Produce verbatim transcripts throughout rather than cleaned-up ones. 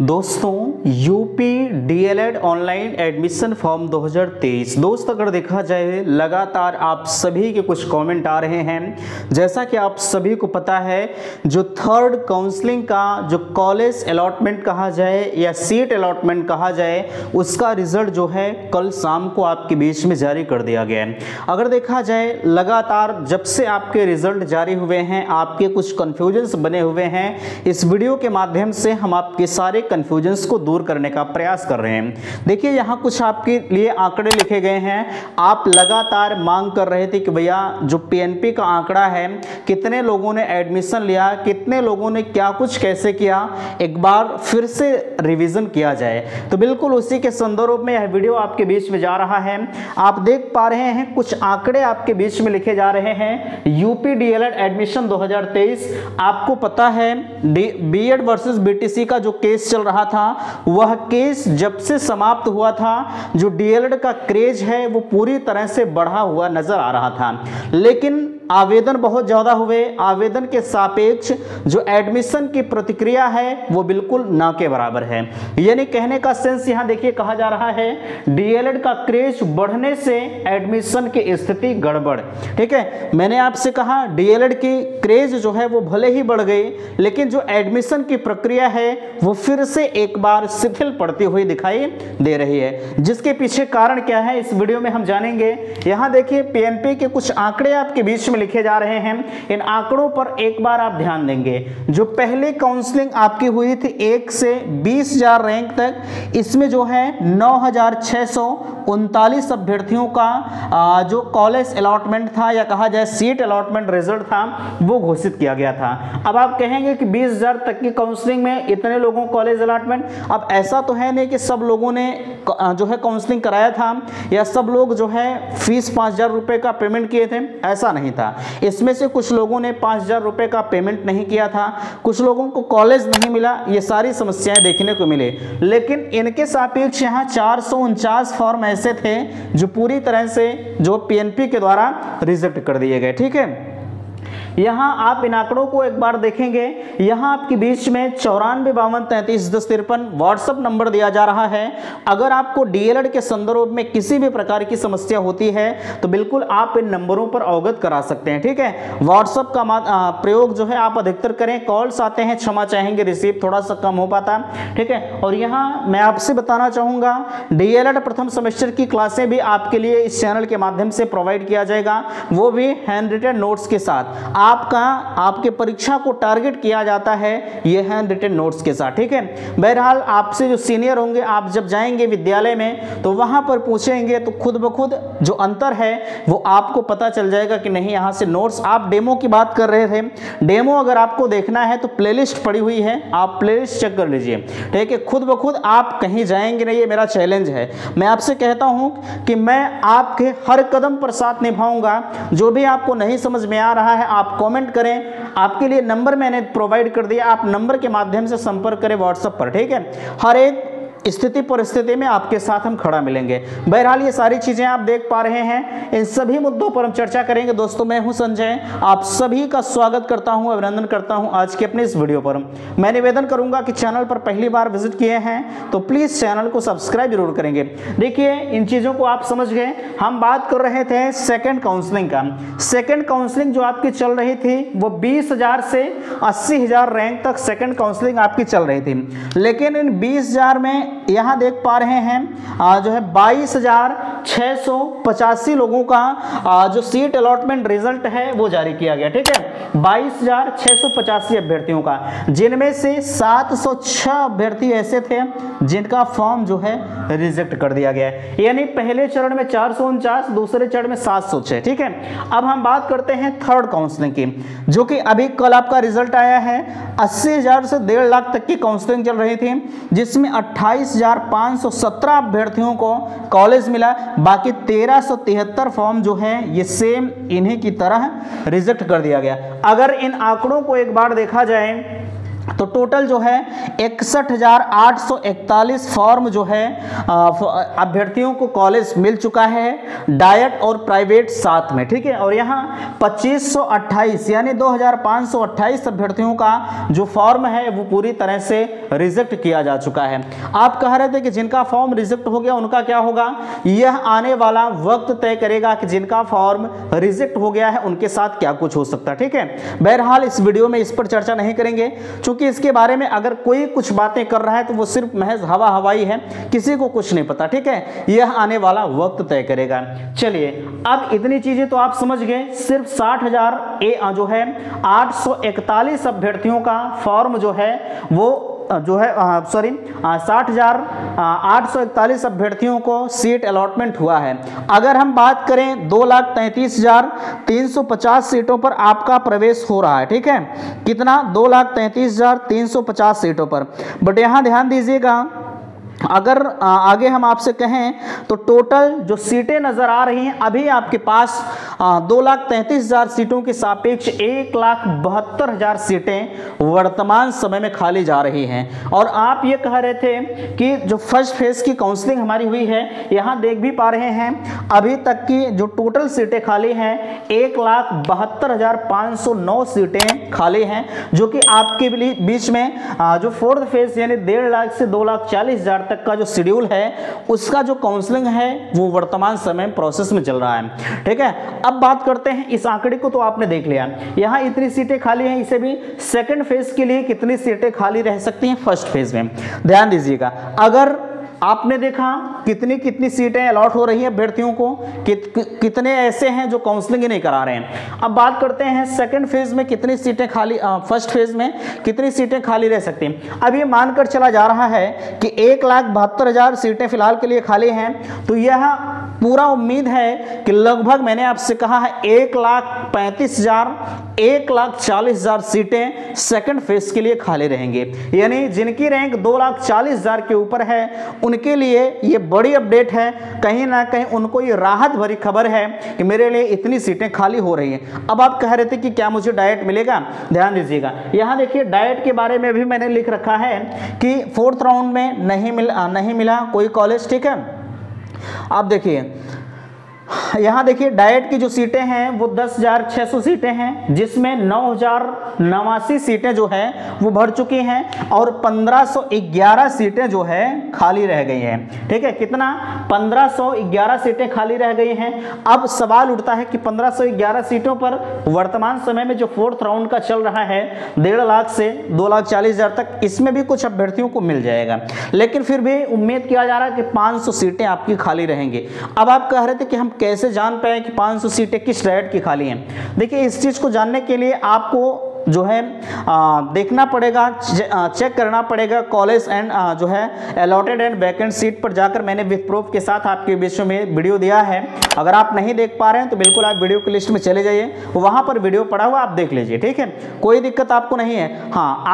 दोस्तों UP DElEd online admission form दो हज़ार तेईस दोस्त अगर देखा जाए लगातार आप सभी के कुछ कमेंट आ रहे हैं। जैसा कि आप सभी को पता है जो थर्ड काउंसलिंग का जो कॉलेज अलॉटमेंट कहा जाए या सीट अलॉटमेंट कहा जाए उसका रिजल्ट जो है कल शाम को आपके बीच में जारी कर दिया गया है। अगर देखा जाए लगातार जब से आपके रिजल्ट जारी हुए हैं आपके कुछ कन्फ्यूजन्स बने हुए हैं। इस वीडियो के माध्यम से हम आपके सारे कंफ्यूजन्स को दूर करने का प्रयास कर रहे हैं। देखिए यहाँ कुछ आपके लिए आंकड़े लिखे गए हैं। आप लगातार मांग कर रहे थे कि भैया जो पीएनपी का आंकड़ा है कितने लोगों ने एडमिशन लिया, कितने लोगों ने क्या कुछ कैसे किया, एक बार फिर से रिवीजन किया जाए। तो बिल्कुल उसी के संदर्भ में यह वीडियो आपके बीच में जा रहा है। आप देख पा रहे हैं कुछ आंकड़े आपके बीच में लिखे जा रहे हैं। यूपी डीएलएड एडमिशन दो हज़ार तेईस, आपको पता है बीएड वर्सेस बीटीसी का जो केस चल रहा था वह केस जब से समाप्त हुआ था जो डीएलएड का क्रेज है वो पूरी तरह से बढ़ा हुआ नजर आ रहा था। लेकिन आवेदन बहुत ज्यादा हुए, आवेदन के सापेक्ष जो एडमिशन की प्रतिक्रिया है वो बिल्कुल ना के बराबर है। यानी कहने का सेंस यहां देखिए कहा जा रहा है डीएलएड का क्रेज बढ़ने से एडमिशन की स्थिति गड़बड़। ठीक है, मैंने आपसे कहा डीएलएड की क्रेज जो है वो भले ही बढ़ गई लेकिन जो एडमिशन की प्रक्रिया है वो फिर से एक बार शिथिल पड़ती हुई दिखाई दे रही है। जिसके पीछे कारण क्या है इस वीडियो में हम जानेंगे। यहां देखिए पीएनपी के कुछ आंकड़े आपके बीच में लिखे जा रहे हैं। इन आंकड़ों पर एक बार आप ध्यान देंगे। जो पहले काउंसलिंग आपकी हुई थी एक से बीस हजार रैंक तक, इसमें जो है नौ हजार छह सौ उनतालीस अभ्यर्थियों का जो कॉलेज अलॉटमेंट था या कहा जाए सीट अलॉटमेंट रिजल्ट था वो घोषित किया गया था। अब आप कहेंगे कि बीस हजार तक की काउंसलिंग में इतने लोगों को कॉलेज अलॉटमेंट, अब ऐसा तो है नहीं कि सब लोगों ने जो है काउंसलिंग कराया था या सब लोग जो है फीस पाँच हजार रुपये का पेमेंट किए थे, ऐसा नहीं था। इसमें से कुछ लोगों ने पाँच हजार रुपये का पेमेंट नहीं किया था, कुछ लोगों को कॉलेज नहीं मिला, ये सारी समस्याएं देखने को मिले। लेकिन इनके सापेक्ष यहाँ चार सौ उनचास फॉर्म ऐसे थे जो पूरी तरह से जो पीएनपी के द्वारा रिजेक्ट कर दिए गए। ठीक है, यहाँ आप इन आंकड़ों को एक बार देखेंगे। यहाँ आपके बीच में चौरानवे बावन तैंतीस दस तिरपन व्हाट्सएप नंबर दिया जा रहा है। अगर आपको डीएलएड के संदर्भ में किसी भी प्रकार की समस्या होती है तो बिल्कुल आप इन नंबरों पर अवगत करा सकते हैं। ठीक है, व्हाट्सएप का प्रयोग जो है आप अधिकतर करें। कॉल्स आते हैं, क्षमा चाहेंगे, रिसीव थोड़ा सा कम हो पाता। ठीक है, और यहाँ मैं आपसे बताना चाहूँगा डीएलएड प्रथम सेमेस्टर की क्लासें भी आपके लिए इस चैनल के माध्यम से प्रोवाइड किया जाएगा, वो भी हैंड रिटन नोट्स के साथ। आपका आपके परीक्षा को टारगेट किया जाता है ये हैंड रिटन नोट्स के साथ। ठीक है, बहरहाल आपसे जो सीनियर होंगे आप जब जाएंगे विद्यालय में तो वहां पर पूछेंगे तो खुद ब खुद जो अंतर है वो आपको पता चल जाएगा कि नहीं यहाँ से नोट्स। आप डेमो की बात कर रहे थे, डेमो अगर आपको देखना है तो प्लेलिस्ट पड़ी हुई है, आप प्लेलिस्ट चेक कर लीजिए। ठीक है, खुद ब खुद आप कहीं जाएंगे नहीं, ये मेरा चैलेंज है। मैं आपसे कहता हूं कि मैं आपके हर कदम पर साथ निभाऊंगा। जो भी आपको नहीं समझ में आ रहा है आप कमेंट करें, आपके लिए नंबर मैंने प्रोवाइड कर दिया, आप नंबर के माध्यम से संपर्क करें व्हाट्सएप पर। ठीक है, हर एक स्थिति परिस्थिति में आपके साथ हम खड़ा मिलेंगे। बहरहाल ये सारी चीजें आप देख पा रहे हैं, इन सभी मुद्दों पर हम चर्चा करेंगे। दोस्तों मैं हूं संजय, आप सभी का स्वागत करता हूं, अभिनंदन करता हूं आज के अपने इस वीडियो पर। मैं निवेदन करूंगा कि चैनल पर पहली बार विजिट किए हैं तो प्लीज चैनल को सब्सक्राइब जरूर करेंगे। देखिए इन चीजों को आप समझ गए। हम बात कर रहे थे सेकेंड काउंसलिंग का। सेकेंड काउंसलिंग जो आपकी चल रही थी वो बीस हजार से अस्सी हजार रैंक तक सेकेंड काउंसलिंग आपकी चल रही थी। लेकिन इन बीस हजार में यहां देख पा रहे हैं आ, जो है बाईस हजार छह सौ पचासी लोगों का आ, जो सीट अलॉटमेंट रिजल्ट है वो जारी किया गया। ठीक है, बाईस हजार छह सौ पचासी अभ्यर्थियों का, जिनमें से सात सौ छह अभ्यर्थी ऐसे थे जिनका फॉर्म जो है रिजेक्ट कर दिया गया है। यानी पहले चरण में चार सौ उनचास, दूसरे चरण में सात सौ छह। ठीक है, अब हम बात करते हैं थर्ड काउंसलिंग की, जो कि अभी कल आपका रिजल्ट आया है। अस्सी हजार से डेढ़ लाख तक की काउंसलिंग चल रही थी जिसमें अट्ठाईस हजार पाँच सौ सत्रह अभ्यर्थियों को कॉलेज मिला। बाकी तेरह सौ तिहत्तर फॉर्म जो है ये सेम इन्हीं की तरह रिजेक्ट कर दिया गया। अगर इन आंकड़ों को एक बार देखा जाए तो टोटल जो है इकसठ हजार आठ सौ इकतालीस फॉर्म जो है अभ्यर्थियों को कॉलेज मिल चुका है, डाइट और प्राइवेट साथ में, ठीक है। और यहाँ पच्चीस सौ अट्ठाईस यानी दो हजार पाँच सौ अट्ठाईस अभ्यर्थियों का जो फॉर्म है वो पूरी तरह से रिजेक्ट किया जा चुका है। आप कह रहे थे कि जिनका फॉर्म रिजेक्ट हो गया उनका क्या होगा, यह आने वाला वक्त तय करेगा कि जिनका फॉर्म रिजेक्ट हो गया है उनके साथ क्या कुछ हो सकता है, ठीक है। बहरहाल इस वीडियो में इस पर चर्चा नहीं करेंगे, क्योंकि इसके बारे में अगर कोई कुछ बातें कर रहा है तो वो सिर्फ महज हवा हवाई है, किसी को कुछ नहीं पता, ठीक है। यह आने वाला वक्त तय करेगा। चलिए अब इतनी चीजें तो आप समझ गए। सिर्फ साठ हजार जो है आठ सौ इकतालीस अभ्यर्थियों का फॉर्म जो है वो जो है सॉरी साठ हजार आठ सौ इकतालीस अभ्यर्थियों को सीट अलॉटमेंट हुआ है। अगर हम बात करें दो लाख तैंतीस हजार तीन सौ पचास सीटों पर आपका प्रवेश हो रहा है, ठीक है। कितना, दो लाख तैंतीस हजार तीन सौ पचास सीटों पर। बट यहाँ ध्यान दीजिएगा, अगर आगे हम आपसे कहें तो टोटल जो सीटें नजर आ रही हैं अभी आपके पास दो लाख तैंतीस हजार सीटों के सापेक्ष एक लाख बहत्तर हजार सीटें वर्तमान समय में खाली जा रही हैं। और आप ये कह रहे थे कि जो फर्स्ट फेज की काउंसलिंग हमारी हुई है, यहाँ देख भी पा रहे हैं अभी तक की जो टोटल सीटें खाली हैं एक लाख बहत्तर हजार पाँच सौ नौ सीटें खाली हैं, जो कि आपके बीच में जो फोर्थ फेज यानी डेढ़ लाख से दो लाख चालीस हजार तक का जो शेड्यूल है उसका जो काउंसलिंग है वो वर्तमान समय प्रोसेस में चल रहा है, ठीक है। अब बात करते हैं, इस आंकड़े को तो आपने देख लिया, यहाँ इतनी सीटें खाली हैं, इसे भी सेकंड फेज के लिए कितनी सीटें खाली रह सकती हैं फर्स्ट फेज में, ध्यान दीजिएगा। अगर आपने देखा कितनी कितनी सीटें अलॉट हो रही हैं अभ्यर्थियों को, कित, कितने ऐसे हैं जो काउंसलिंग ही नहीं करा रहे हैं। अब बात करते हैं सेकंड फेज में कितनी सीटें खाली, फर्स्ट फेज में कितनी सीटें खाली रह सकती हैं। अब ये मानकर चला जा रहा है कि एक लाख बहत्तर हजार सीटें फिलहाल के लिए खाली हैं, तो यह पूरा उम्मीद है कि लगभग मैंने आपसे कहा है एक लाख पैंतीस हजार एक लाख चालीस हजार सीटें सेकंड फेज के लिए खाली रहेंगे। यानी जिनकी रैंक दो लाख चालीस हजार के ऊपर है उनके लिए ये बड़ी अपडेट है, कहीं ना कहीं उनको ये राहत भरी खबर है कि मेरे लिए इतनी सीटें खाली हो रही हैं। अब आप कह रहे थे कि क्या मुझे डाइट मिलेगा, ध्यान दीजिएगा, यहाँ देखिए डाइट के बारे में भी मैंने लिख रखा है कि फोर्थ राउंड में नहीं मिला नहीं मिला कोई कॉलेज, ठीक है। आप देखिए यहाँ देखिए डाइट की जो सीटें हैं वो दस हजार छः सौ सीटें हैं, जिसमें नौ हजार नवासी सीटें जो हैं वो भर चुकी हैं और पंद्रह सौ ग्यारह सीटें जो है खाली रह गई हैं, ठीक है। कितना, पंद्रह सौ ग्यारह सीटें खाली रह गई हैं। अब सवाल उठता है कि पंद्रह सौ ग्यारह सीटों पर वर्तमान समय में जो फोर्थ राउंड का चल रहा है डेढ़ लाख से दो लाख चालीस हजार तक, इसमें भी कुछ अभ्यर्थियों को मिल जाएगा, लेकिन फिर भी उम्मीद किया जा रहा है कि पाँच सौ सीटें आपकी खाली रहेंगी। अब आप कह रहे थे कि हम कैसे जान पाए कि पाँच सौ सीटें किस डाइट की खाली हैं। देखिए इस चीज़ को जानने के लिए आपको जो है आ, देखना पड़ेगा, चे, आ, चेक करना पड़ेगा कॉलेज एंड जो है अलॉटेड एंड वैकेंट सीट पर जाकर मैंने विद प्रूफ के साथ आपके विषय में वीडियो दिया है। अगर आप नहीं देख पा रहे हैं तो बिल्कुल आप वीडियो की लिस्ट में चले जाइए, वहाँ पर वीडियो पड़ा हुआ आप देख लीजिए, ठीक है। कोई दिक्कत आपको नहीं है। हाँ,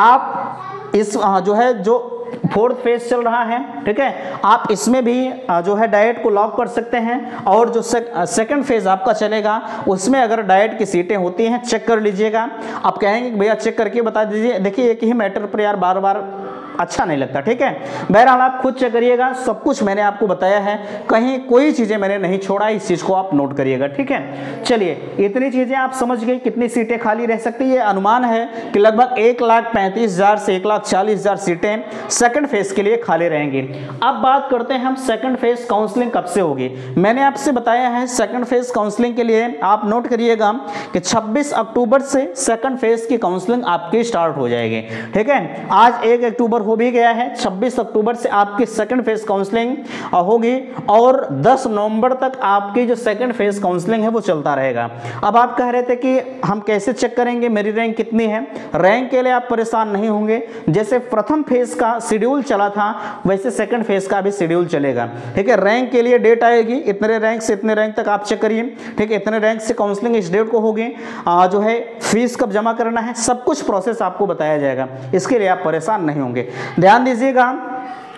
आप इस आ, जो है जो फोर्थ फेज चल रहा है, ठीक है, आप इसमें भी जो है डाइट को लॉक कर सकते हैं। और जो सेकंड फेज आपका चलेगा उसमें अगर डाइट की सीटें होती हैं चेक कर लीजिएगा। आप कहेंगे कि भैया चेक करके बता दीजिए, देखिए एक ही मैटर पर यार बार बार अच्छा नहीं लगता, ठीक है। बहरहाल आप खुद चेक करिएगा, सब कुछ मैंने आपको बताया है, कहीं कोई चीजें मैंने नहीं छोड़ा, इस चीज को आप नोट करिएगा, ठीक है। चलिए इतनी चीजें आप समझ गए, कितनी सीटें खाली रह सकती है। अनुमान है कि लगभग एक लाख पैंतीस हजार से एक लाख चालीस हजार सीटें सेकंड फेज के लिए खाली रहेंगी। अब बात करते हैं हम सेकंड फेज काउंसलिंग कब से होगी। मैंने आपसे बताया है सेकंड फेज काउंसलिंग के लिए आप नोट करिएगा कि छब्बीस अक्टूबर से सेकंड फेज की काउंसलिंग आपकी स्टार्ट हो जाएगी, ठीक है। आज एक अक्टूबर हो भी गया है, छब्बीस अक्टूबर से आपकी सेकंड फेज काउंसलिंग होगी और दस नवंबर तक आपकी जो सेकंड फेज काउंसलिंग है वो चलता रहेगा। अब आप कह रहे थे कि हम कैसे चेक करेंगे मेरी रैंक कितनी है। रैंक के लिए आप परेशान नहीं होंगे, जैसे प्रथम फेज का शेड्यूल चला था वैसे सेकंड फेज का भी शेड्यूल चलेगा, ठीक है। रैंक के लिए डेट आएगी, इतने रैंक से इतने रैंक तक आप चेक करिए, ठीक है। इतने रैंक से काउंसलिंग इस डेट को होगी, जो है फीस कब जमा करना है, सब कुछ प्रोसेस आपको बताया जाएगा, इसके लिए आप परेशान नहीं होंगे। ध्यान दीजिएगा,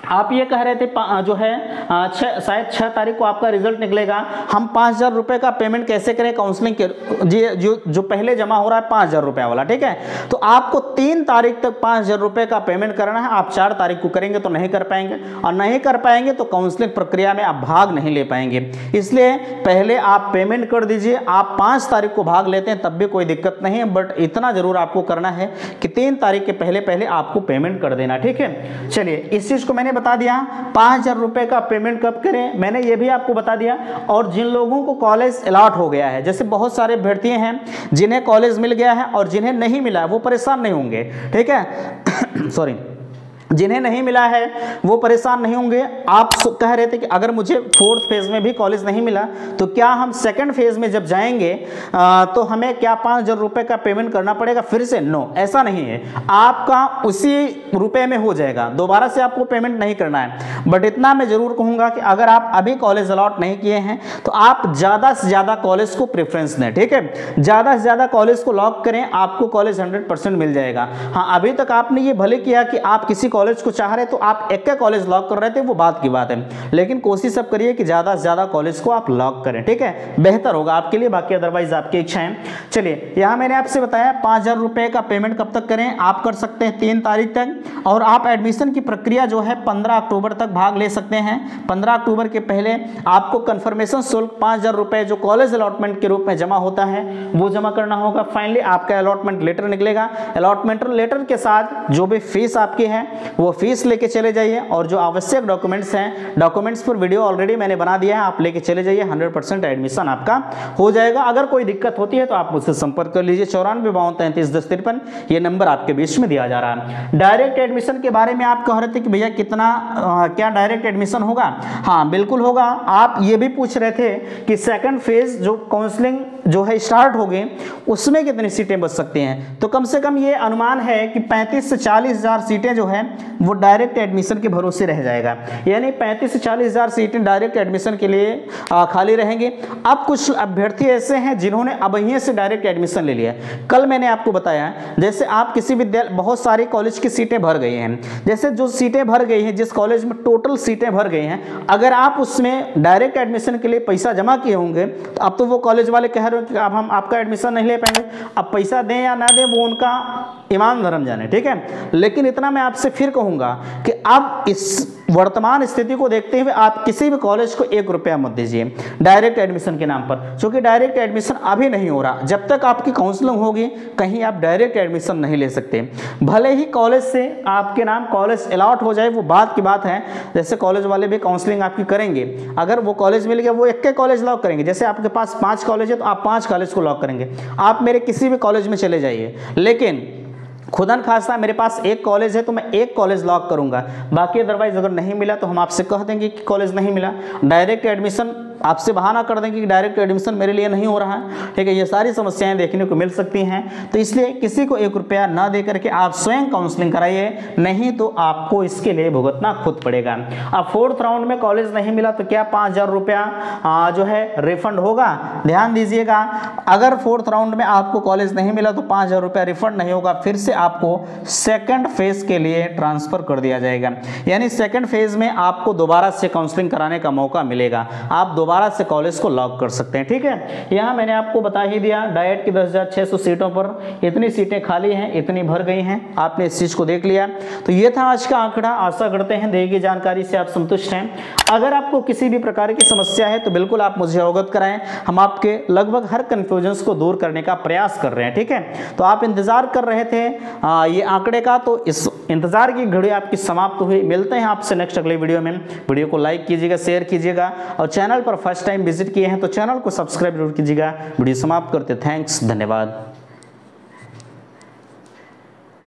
आप ये कह रहे थे जो है छः शायद छः तारीख को आपका रिजल्ट निकलेगा, हम पाँच हज़ार रुपये का पेमेंट कैसे करें काउंसलिंग के, जी जो जो पहले जमा हो रहा है पाँच हज़ार रुपये वाला, ठीक है। तो आपको तीन तारीख तक पाँच हज़ार रुपये का पेमेंट करना है। आप चार तारीख को करेंगे तो नहीं कर पाएंगे, और नहीं कर पाएंगे तो काउंसलिंग प्रक्रिया में आप भाग नहीं ले पाएंगे। इसलिए पहले आप पेमेंट कर दीजिए। आप पाँच तारीख को भाग लेते हैं तब भी कोई दिक्कत नहीं है, बट इतना जरूर आपको करना है कि तीन तारीख के पहले पहले आपको पेमेंट कर देना, ठीक है। चलिए, इस चीज़ को मैंने बता दिया। पाँच हज़ार रुपये का पेमेंट कब करें मैंने ये भी आपको बता दिया। और जिन लोगों को कॉलेज अलॉट हो गया है, जैसे बहुत सारे अभ्यर्थी हैं जिन्हें कॉलेज मिल गया है और जिन्हें नहीं मिला, वो परेशान नहीं होंगे, ठीक है। सॉरी, जिन्हें नहीं मिला है वो परेशान नहीं होंगे। आप कह रहे थे कि अगर मुझे फोर्थ फेज में भी कॉलेज नहीं मिला तो क्या हम सेकंड फेज में जब जाएंगे आ, तो हमें क्या पाँच हज़ार रुपये का पेमेंट करना पड़ेगा फिर से? नो, ऐसा नहीं है। आपका उसी रुपए में हो जाएगा, दोबारा से आपको पेमेंट नहीं करना है। बट इतना मैं जरूर कहूँगा कि अगर आप अभी कॉलेज अलॉट नहीं किए हैं तो आप ज़्यादा से ज़्यादा कॉलेज को प्रेफरेंस दें, ठीक है। ज़्यादा से ज़्यादा कॉलेज को लॉक करें, आपको कॉलेज हंड्रेड परसेंट मिल जाएगा। हाँ, अभी तक आपने ये भले किया कि आप किसी कॉलेज को चाह रहे तो आप एक का कॉलेज लॉक कर रहे थे, वो बात की बात है, लेकिन कोशिश अब करिए कि ज्यादा से ज्यादा कॉलेज को आप लॉक करें, ठीक है। बेहतर होगा आपके लिए, बाकी अदरवाइज आपकी इच्छा है। चलिए, यहां मैंने आपसे बताया पांच हजार रुपए का पेमेंट कब तक करें। आप कर सकते हैं तीन तारीख तक, और आप एडमिशन की प्रक्रिया जो है पंद्रह अक्टूबर तक भाग ले सकते हैं। पंद्रह अक्टूबर के पहले आपको कंफर्मेशन शुल्क पांच हजार रुपए जो कॉलेज अलॉटमेंट के रूप में जमा होता है वो जमा करना होगा। फाइनली आपका अलॉटमेंट लेटर निकलेगा। अलॉटमेंट लेटर के साथ जो भी फीस आपकी है वो फीस लेके चले जाइए, और जो आवश्यक डॉक्यूमेंट्स हैं, डॉक्यूमेंट्स पर वीडियो ऑलरेडी मैंने बना दिया है, आप लेके चले जाइए। हंड्रेड परसेंट एडमिशन आपका हो जाएगा। अगर कोई दिक्कत होती है तो आप मुझसे संपर्क कर लीजिए। चौरानवे बावन तैंतीस दस तिरपन ये नंबर आपके बीच में दिया जा रहा है। डायरेक्ट एडमिशन के बारे में आप कह रहे थे कि भैया कितना आ, क्या डायरेक्ट एडमिशन होगा? हाँ, बिल्कुल होगा। आप ये भी पूछ रहे थे कि सेकंड फेज जो काउंसलिंग जो है स्टार्ट हो गए उसमें कितनी सीटें बच सकती हैं। तो कम से कम ये अनुमान है कि पैंतीस से चालीस हजार सीटें जो है वो डायरेक्ट एडमिशन के भरोसे रह जाएगा, यानी पैंतीस से चालीस हजार सीटें डायरेक्ट एडमिशन के लिए आ, खाली रहेंगी। अब कुछ अभ्यर्थी ऐसे हैं जिन्होंने अब यहीं से डायरेक्ट एडमिशन ले लिया। कल मैंने आपको बताया, जैसे आप किसी विद्यालय, बहुत सारी कॉलेज की सीटें भर गई हैं, जैसे जो सीटें भर गई हैं, जिस कॉलेज में टोटल सीटें भर गई हैं, अगर आप उसमें डायरेक्ट एडमिशन के लिए पैसा जमा किए होंगे तो अब तो वो कॉलेज वाले कह रहे हो कि अब हम आपका एडमिशन नहीं ले पाएंगे। अब पैसा दें या ना दें वो उनका ईमान धर्म जाने, ठीक है। लेकिन इतना मैं आपसे फिर कहूंगा कि अब इस वर्तमान स्थिति को देखते हुए आप किसी भी कॉलेज को एक रुपया मत दीजिए डायरेक्ट एडमिशन के नाम पर, क्योंकि डायरेक्ट एडमिशन अभी नहीं हो रहा। जब तक आपकी काउंसलिंग होगी कहीं आप डायरेक्ट एडमिशन नहीं ले सकते। भले ही कॉलेज से आपके नाम कॉलेज अलॉट हो जाए, वो बात की बात है। जैसे कॉलेज वाले भी काउंसलिंग आपकी करेंगे, अगर वो कॉलेज मिल गया वो एक के कॉलेज लॉक करेंगे। जैसे आपके पास पांच कॉलेज है तो आप पांच कॉलेज को लॉक करेंगे। आप मेरे किसी भी कॉलेज में चले जाइए, लेकिन खुदन खासा मेरे पास एक कॉलेज है तो मैं एक कॉलेज लॉक करूंगा, बाकी अदरवाइज अगर नहीं मिला तो हम आपसे कह देंगे कि कॉलेज नहीं मिला। डायरेक्ट एडमिशन आपसे बहाना कर देंगे कि डायरेक्ट एडमिशन मेरे लिए नहीं हो रहा है, ठीक है। ये सारी समस्याएं देखने को मिल सकती हैं, तो इसलिए किसी को एक रुपया ना दे करके आप स्वयं काउंसलिंग कराइए, नहीं तो आपको इसके लिए भुगतना खुद पड़ेगा। अब फोर्थ राउंड में कॉलेज नहीं मिला तो क्या पाँच हजार रुपया जो है रिफंड होगा? ध्यान दीजिएगा, अगर फोर्थ राउंड में आपको कॉलेज नहीं मिला तो पाँच हजार रुपया रिफंड नहीं होगा, फिर से आपको सेकंड फेज के लिए ट्रांसफर कर दिया जाएगा। यानी सेकंड फेज में आपको दोबारा से काउंसलिंग कराने का मौका मिलेगा, आप दोबारा से कॉलेज को लॉक कर सकते हैं, ठीक है। यहां मैंने आपको बता ही दिया, डाइट की दस हजार छह सौ सीटों पर इतनी सीटें खाली हैं, इतनी भर गई हैं, आपने इस चीज को देख लिया। तो ये था आज का आंकड़ा। आशा करते हैं दी गई जानकारी से आप संतुष्ट हैं। अगर आपको किसी भी प्रकार की समस्या है तो बिल्कुल आप मुझे अवगत कराएं, हम आपके लगभग हर कंफ्यूजन को दूर करने का प्रयास कर रहे हैं, ठीक है। तो आप इंतजार कर रहे थे आ, ये आंकड़े का, तो इस इंतजार की घड़ी आपकी समाप्त हुई। मिलते हैं आपसे नेक्स्ट अगले वीडियो में। वीडियो को लाइक कीजिएगा, शेयर कीजिएगा, और चैनल पर फर्स्ट टाइम विजिट किए हैं तो चैनल को सब्सक्राइब जरूर कीजिएगा। वीडियो समाप्त करते, थैंक्स, धन्यवाद।